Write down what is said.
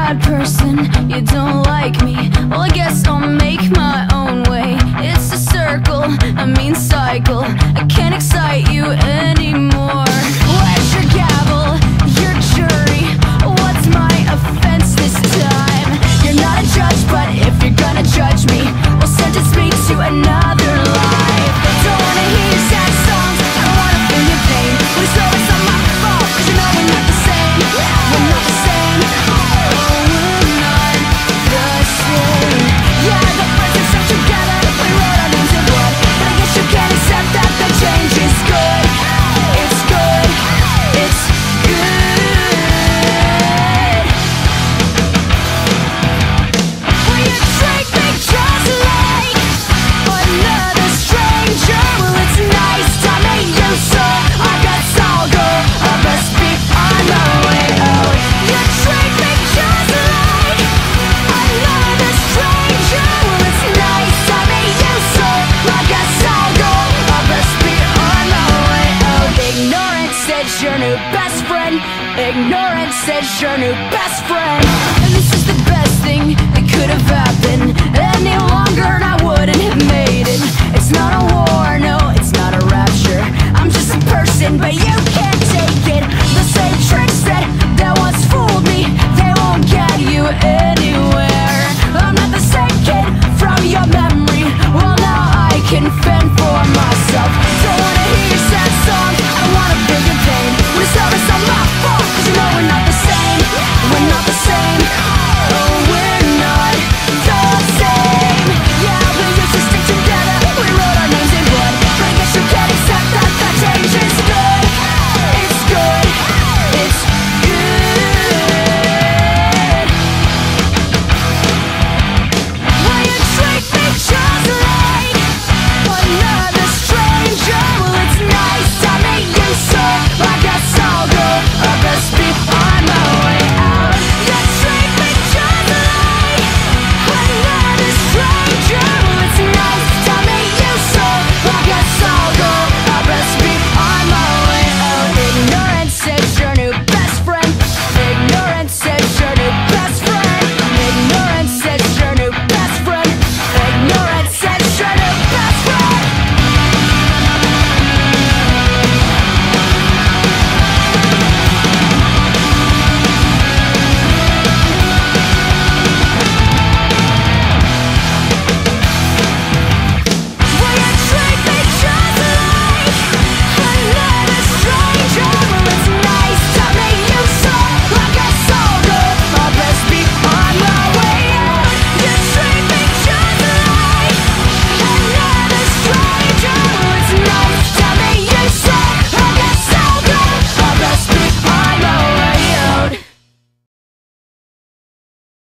bad person, you don't like me. Well, I guess I'll make my own way. It's a circle, a mean cycle. I can't excite you anymore. Where's your gavel, your jury? What's my offense this time? You're not a judge, but if you're gonna judge me, well, sentence me to another life. Don't wanna hear your sad songs, I don't wanna feel your pain. But it's always not my fault, 'cause you know we're not the same. We're not the same. Oh, we're not the same. Yeah, the first and stuck together, we wrote our names in blood. But I guess you can't accept that the change is good. It's good. It's good. Will you treat me just like another stranger? Well, it's nice to meet you, so I guess I'll go. I best be on my way out. You treat me just like another stranger. Well, it's nice to meet you, so I guess I'll go. I best be on my way out. Ignorance says your new best friend. Ignorance says your new best friend. And this is the best thing that could have happened. Any longer and I wouldn't have made it. It's not a